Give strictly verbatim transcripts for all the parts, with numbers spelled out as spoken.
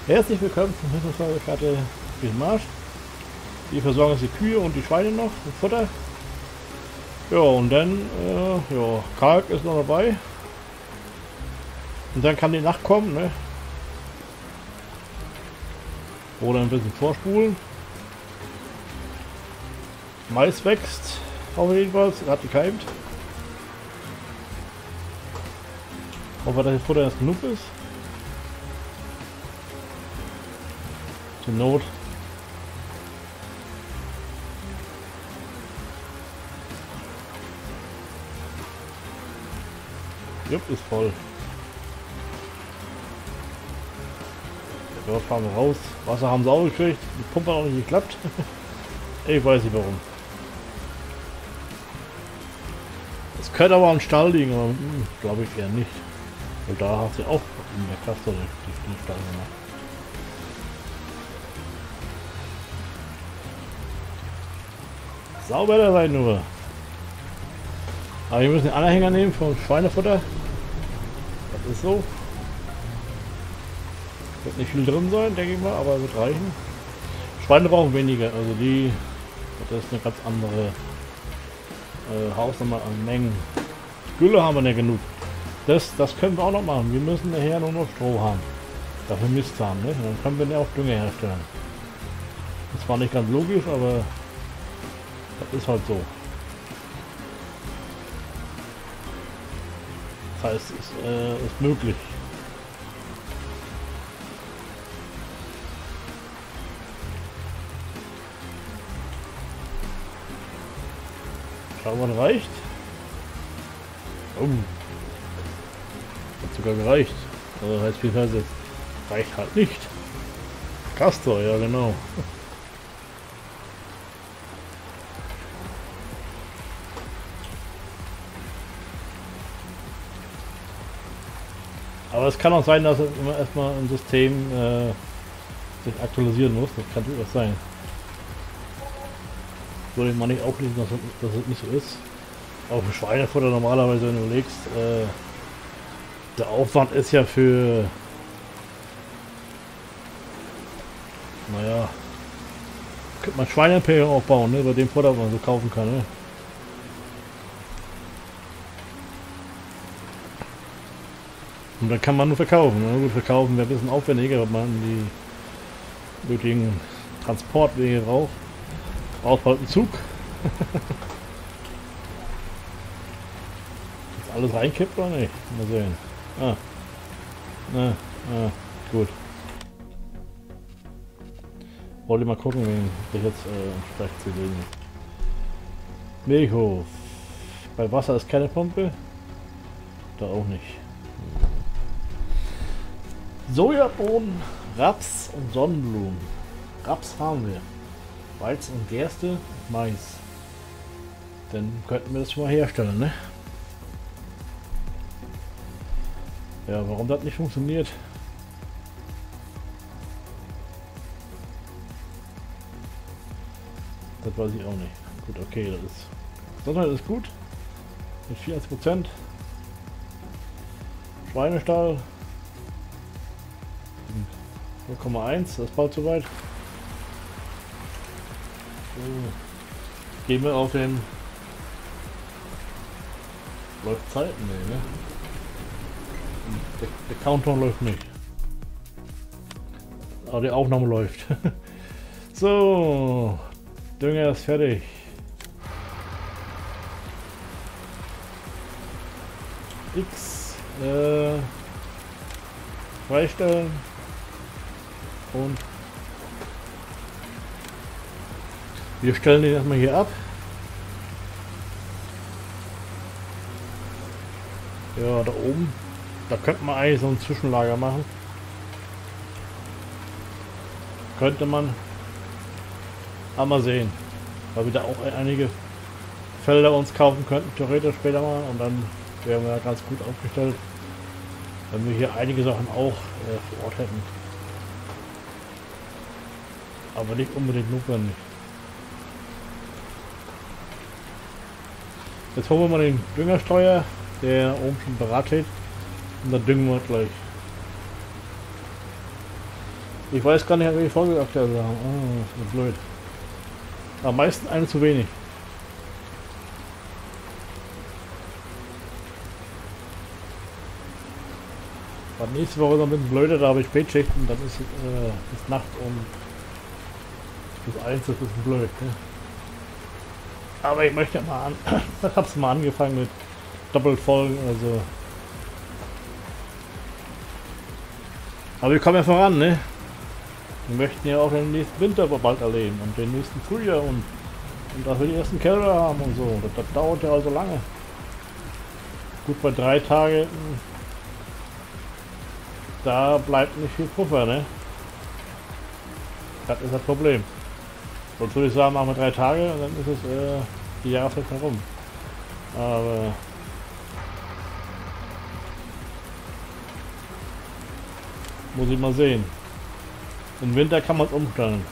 Herzlich willkommen zum Hilfsversorgungskarte Marsch. Wir versorgen jetzt die Kühe und die Schweine noch mit Futter. Ja, und dann, äh, ja, Kalk ist noch dabei. Und dann kann die Nacht kommen, ne? Oder ein bisschen vorspulen. Mais wächst, auch jedenfalls, hat gekeimt. Hoffen wir, dass das Futter erst genug ist. Zur Not. Jupp, ist voll. Dort fahren wir raus. Wasser haben sie auch gekriegt. Die Pumpe hat auch nicht geklappt. Ich weiß nicht warum. Es könnte aber am Stall liegen, aber glaube ich eher nicht. Weil da hat sie auch in der Kaste die Stall gemacht. Sauber sein nur. Aber wir müssen den Anhänger nehmen vom Schweinefutter. Das ist so. Wird nicht viel drin sein, denke ich mal, aber wird reichen. Schweine brauchen weniger, also die, das ist eine ganz andere äh, Hausnummer an Mengen. Gülle haben wir nicht genug. Das, das können wir auch noch machen. Wir müssen nachher nur noch Stroh haben. Dafür Mist haben, ne? Dann können wir ja auch Dünger herstellen. Das war nicht ganz logisch, aber das ist halt so. Das heißt, es ist, äh, ist möglich. Schauen wir, mal, reicht. Oh. Hat sogar gereicht. Also heißt viel heißt jetzt. Reicht halt nicht. Castor, ja genau. Aber es kann auch sein, dass es immer erstmal ein System äh, sich aktualisieren muss. Das kann durchaus sein. Würde ich mal nicht auflesen, dass, dass es nicht so ist. Auch für Schweinefutter normalerweise, wenn du überlegst, äh, der Aufwand ist ja für, naja, könnte man Schweineimperium aufbauen, ne, bei dem Futter, was man so kaufen kann. Ne? Und dann kann man nur verkaufen. Ne? Gut, verkaufen wäre ein bisschen aufwendiger, weil man die nötigen Transportwege braucht. Braucht halt einen Zug. Ist alles reinkippt oder nicht? Mal sehen. Ah. Ah, ah. Gut. Wollte mal gucken, wen ich jetzt äh, entsprechend zu sehen ist. Milchhof. Bei Wasser ist keine Pumpe. Da auch nicht. Sojabohnen, Raps und Sonnenblumen. Raps haben wir. Weizen und Gerste, Mais. Dann könnten wir das schon mal herstellen, ne? Ja, warum das nicht funktioniert? Das weiß ich auch nicht. Gut, okay, das ist. Gesundheit ist gut. Mit vierundachtzig Prozent. Schweinestall. null Komma eins, das baut soweit. So. Gehen wir auf den. Läuft Zeit? Nee, ne? Der, der Countdown läuft nicht. Aber die Aufnahme läuft. So. Dünger ist fertig. X. Äh, freistellen. Und wir stellen den erstmal hier ab. Ja, da oben. Da könnte man eigentlich so ein Zwischenlager machen. Könnte man. Aber mal sehen. Weil wir da auch einige Felder uns kaufen könnten, theoretisch später mal. Und dann wären wir ganz gut aufgestellt, wenn wir hier einige Sachen auch äh, vor Ort hätten. Aber nicht unbedingt notwendig. Jetzt holen wir mal den Düngerstreuer, der oben schon bereit steht. Und dann düngen wir gleich. Ich weiß gar nicht, welche Folge aktuell wir haben. Oh, das ist blöd. Am meisten eine zu wenig. Aber nächste Woche ist ein bisschen blöder, da habe ich Spätschichten, dann ist es äh, ist Nacht und bis eins ist ein bisschen blöd. Ne? Aber ich möchte mal an. Ich hab's mal angefangen mit Doppelfolgen, also. Aber wir kommen ja voran, ne? Wir möchten ja auch den nächsten Winter bald erleben und den nächsten Frühjahr und, und dass wir die ersten Kälber haben und so. Das, das dauert ja also lange. Gut, bei drei Tagen, da bleibt nicht viel Puffer, ne? Das ist das Problem. Sonst würde ich sagen, machen wir drei Tage und dann ist es äh, die Jahreszeit herum. Aber muss ich mal sehen. Im Winter kann man es umstellen.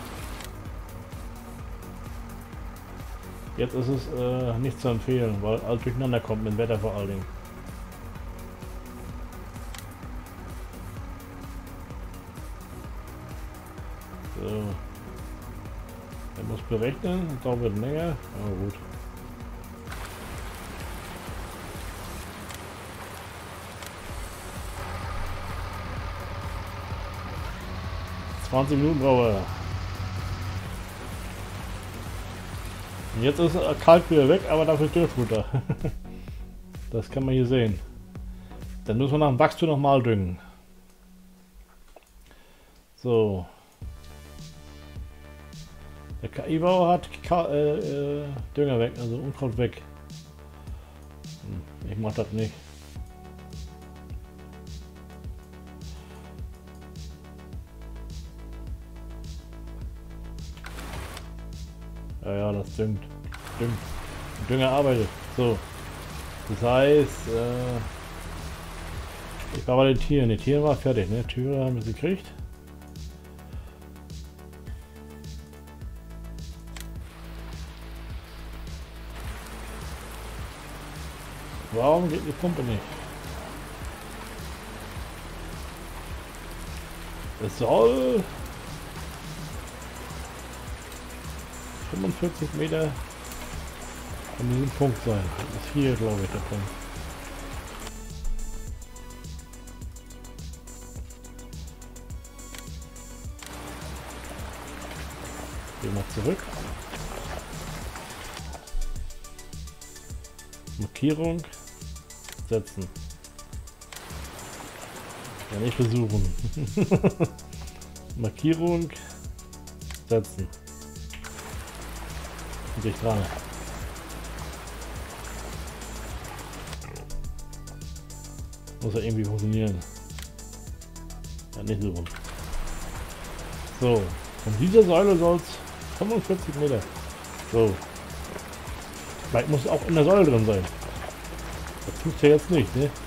Jetzt ist es äh, nicht zu empfehlen, weil alles durcheinander kommt mit dem Wetter vor allen Dingen. So. Er muss berechnen, das dauert länger, aber gut. zwanzig Minuten braucht er. Und jetzt ist er kalt wieder weg, aber dafür Dürrfutter. Das kann man hier sehen. Dann müssen wir nach dem Wachstum nochmal düngen. So. Der K I-Bauer hat Ka äh, äh, Dünger weg, also Unkraut weg. Ich mach das nicht. Ja, ja, das düngt. Düngt. Dünger arbeitet. So. Das heißt, äh, ich war bei den Tieren. Die Tiere war fertig, ne? Türe haben wir sie gekriegt. Warum geht die Pumpe nicht? Es soll fünfundvierzig Meter von diesem Punkt sein. Das ist hier, glaube ich, der Punkt. Gehen wir zurück. Markierung setzen. Ja, nicht versuchen. Markierung setzen. Und dich dran. Muss ja irgendwie funktionieren. Ja, nicht suchen. So, von dieser Säule soll es fünfundvierzig Meter. So. Vielleicht muss es auch in der Säule drin sein. Das tut ja jetzt nicht, ne?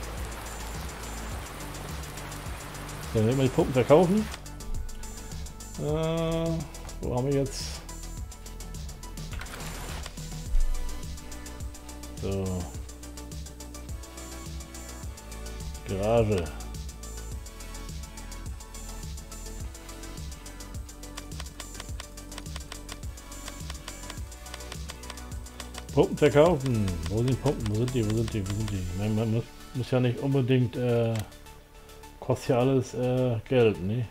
Dann werden wir die Pumpen verkaufen. Äh, wo haben wir jetzt? So. Garage. Pumpen verkaufen. Wo sind die Pumpen? Wo sind die? Wo sind die? Wo sind die? Man, man muss, muss ja nicht unbedingt, äh, kostet ja alles äh, Geld, ne?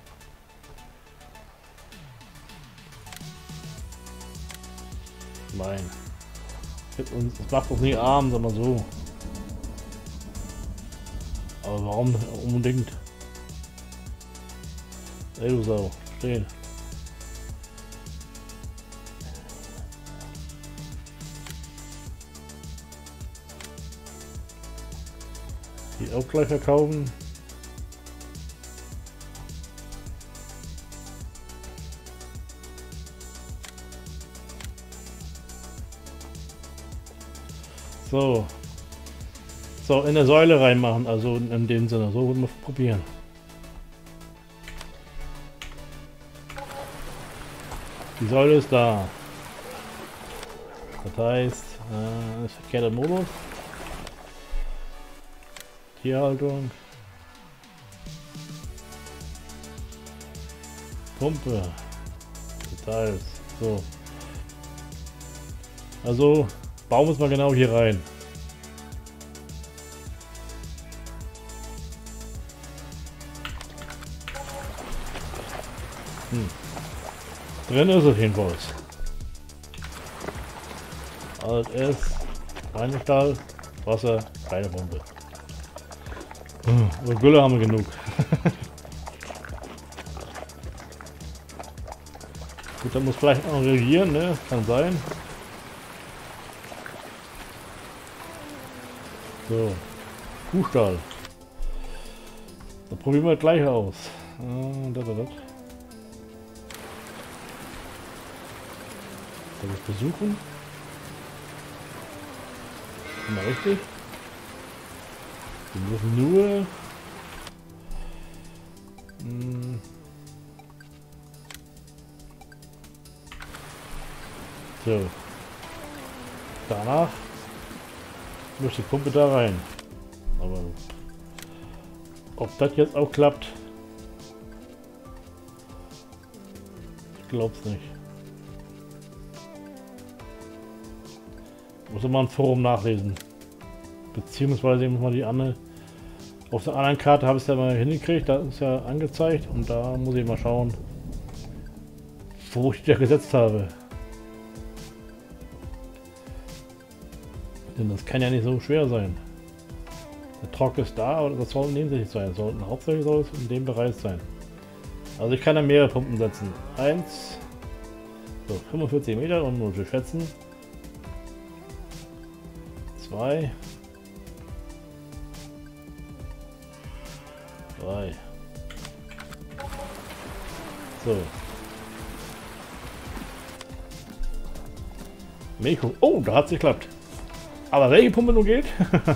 Nein. Es macht uns nicht arm, sag mal so. Aber warum unbedingt? Ey, du Sau, stehen. Die auch gleich verkaufen. So. So, in der Säule reinmachen, also in dem Sinne. So würden wir probieren. Die Säule ist da. Das heißt, äh, ist verkehrter Modus. Tierhaltung. Pumpe. Details. So. Also, bauen wir es mal genau hier rein. Hm. Drin ist es jedenfalls. Alt ist Reinstahl, Wasser, keine Pumpe. Hm. Aber Gülle haben wir genug. Gut, dann muss vielleicht auch reagieren, ne? Kann sein. So. Kuhstall. Dann probieren wir gleich aus. Ah, da, da, da. Soll ich besuchen? Mal richtig. Wir müssen nur. Mh, so. Danach muss die Pumpe da rein. Aber ob das jetzt auch klappt, ich glaub's nicht. Muss man ein Forum nachlesen. Beziehungsweise muss man die andere. Auf der anderen Karte habe ich es ja mal hingekriegt, da ist ja angezeigt und da muss ich mal schauen, wo ich die da gesetzt habe. Denn das kann ja nicht so schwer sein. Der Trock ist da, aber das soll nebensächlich sein. Sollten hauptsächlich soll es in dem Bereich sein. Also ich kann da mehrere Pumpen setzen. Eins, so fünfundvierzig Meter und nur zu schätzen. Zwei. Drei. So. Meko. Oh, da hat es geklappt. Aber welche Pumpe nun geht?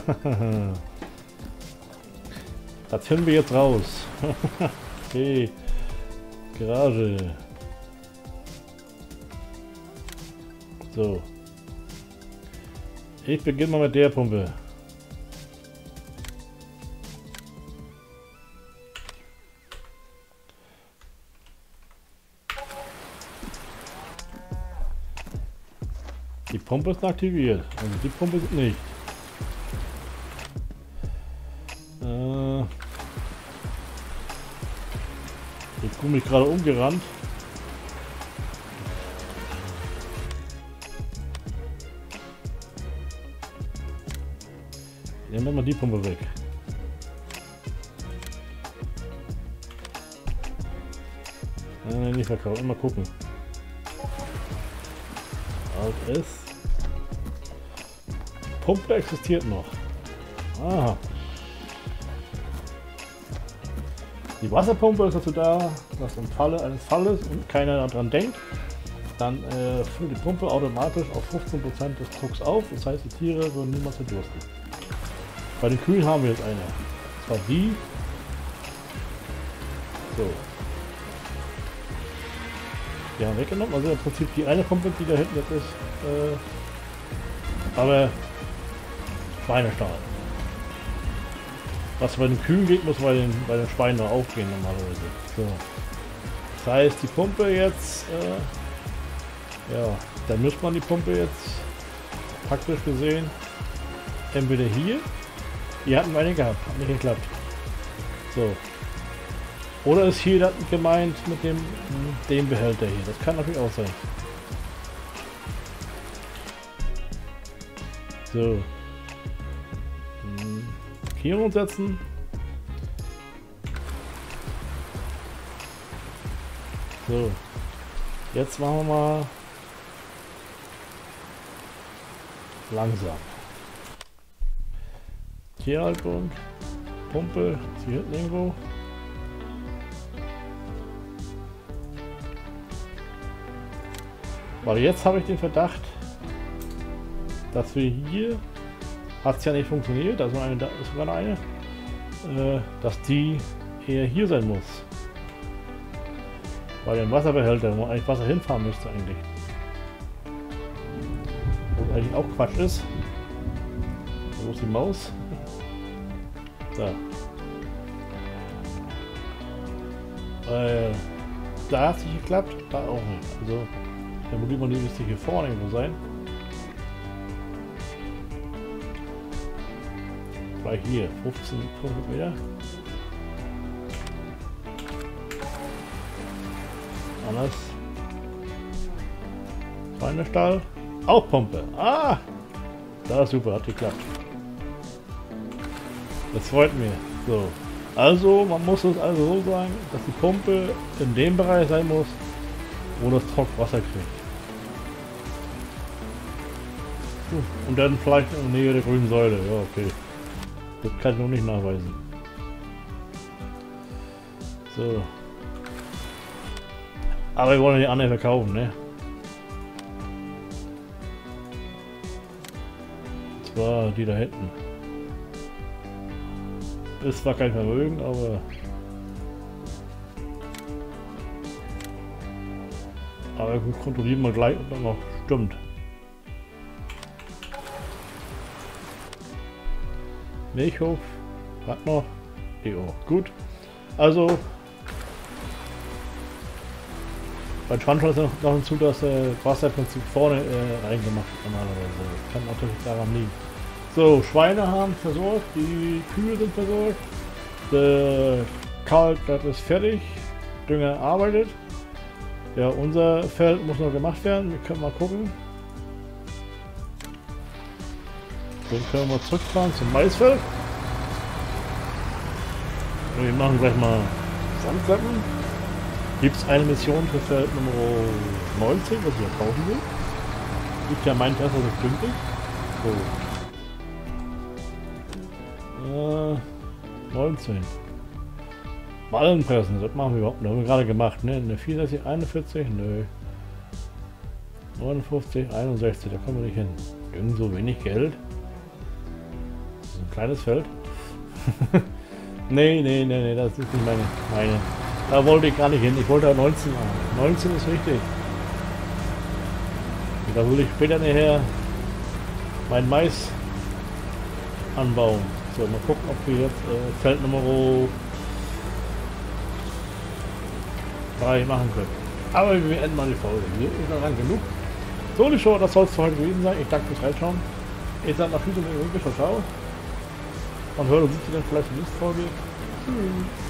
Das finden wir jetzt raus. Okay. Garage. So. Ich beginne mal mit der Pumpe. Die Pumpe ist aktiviert, also die Pumpe ist nicht. Äh, ich komme mich gerade umgerannt. Nehmen wir mal die Pumpe weg. Äh, nicht verkaufen, immer gucken. Alt ist. Pumpe existiert noch. Aha. Die Wasserpumpe ist dazu da, dass im Falle eines Falles und keiner daran denkt, dann äh, füllt die Pumpe automatisch auf fünfzehn Prozent des Drucks auf. Das heißt, die Tiere würden niemals verdursten. Bei den Kühen haben wir jetzt eine. Das war die. So. Die haben wir weggenommen. Also im Prinzip die eine Pumpe, die da hinten jetzt ist. Äh, aber Schweinestall. Was bei den Kühen geht, muss bei den, bei den Schweinen noch aufgehen normalerweise. So. Das heißt, die Pumpe jetzt, äh, ja, dann muss man die Pumpe jetzt praktisch gesehen entweder hier, hier hatten wir eine gehabt, hat nicht geklappt. So. Oder ist hier das gemeint mit dem, dem Behälter hier? Das kann natürlich auch sein. So. Hier umsetzen. So. Jetzt machen wir mal langsam. Tierhaltung. Pumpe. Sie hinten irgendwo. Weil jetzt habe ich den Verdacht, dass wir hier, hat es ja nicht funktioniert, also eine, da ist sogar eine, äh, dass die eher hier sein muss. Bei dem Wasserbehälter, wo eigentlich Wasser hinfahren müsste eigentlich. Was eigentlich auch Quatsch ist. Wo ist die Maus? Da. Äh, Da hat es nicht geklappt, da auch nicht. Also der Mobilmodell müsste hier vorne irgendwo sein. Vielleicht hier, fünfzehn Meter. Anders. Schweinestall. Auch Pumpe. Ah! Da ist super, hat geklappt. Das freut mich. So. Also, man muss es also so sagen, dass die Pumpe in dem Bereich sein muss, wo das Trock Wasser kriegt. Und dann vielleicht in der Nähe der grünen Säule. Ja, okay. Das kann ich noch nicht nachweisen. So. Aber wir wollen die anderen verkaufen, ne? Und zwar die da hinten. Ist zwar kein Vermögen, aber... Aber wir kontrollieren mal gleich, ob das noch stimmt. Milchhof hat noch E O. Gut. Also bei Schwanschau ist noch, noch hinzu, dass äh, Wasserprinzip vorne äh, reingemacht wird normalerweise. Das kann natürlich daran liegen. So, Schweine haben versorgt, die Kühe sind versorgt. Der Kalk, das ist fertig. Dünger arbeitet. Ja, unser Feld muss noch gemacht werden. Wir können mal gucken. Dann können wir zurückfahren zum Maisfeld. Wir machen gleich mal Sandsäcken. Gibt es eine Mission für Feld Nummer neunzehn, was ich ja kaufen will. Gibt ja mein Tesla nicht pünktlich. So. Äh, neunzehn. Ballenpressen, das machen wir überhaupt nicht. Haben wir gerade gemacht, ne? Eine vierundsechzig, einundvierzig, nö. neunundfünfzig, einundsechzig, da kommen wir nicht hin. Irgend so wenig Geld. Das ist ein kleines Feld. nee, nee, nee, nee, das ist nicht meine, meine. Da wollte ich gar nicht hin. Ich wollte neunzehn haben. neunzehn ist wichtig. Und da will ich später nachher mein Mais anbauen. So, mal gucken, ob wir jetzt äh, Feld Nummer drei machen können. Aber wir enden mal die Folge. Hier ist noch lang genug. So, die Show, das soll es für heute gewesen sein. Ich danke fürs Reinschauen. Ich sage nach Füße und Ciao. Man hört und sieht sich dann vielleicht in der nächsten Folge. Tschüss.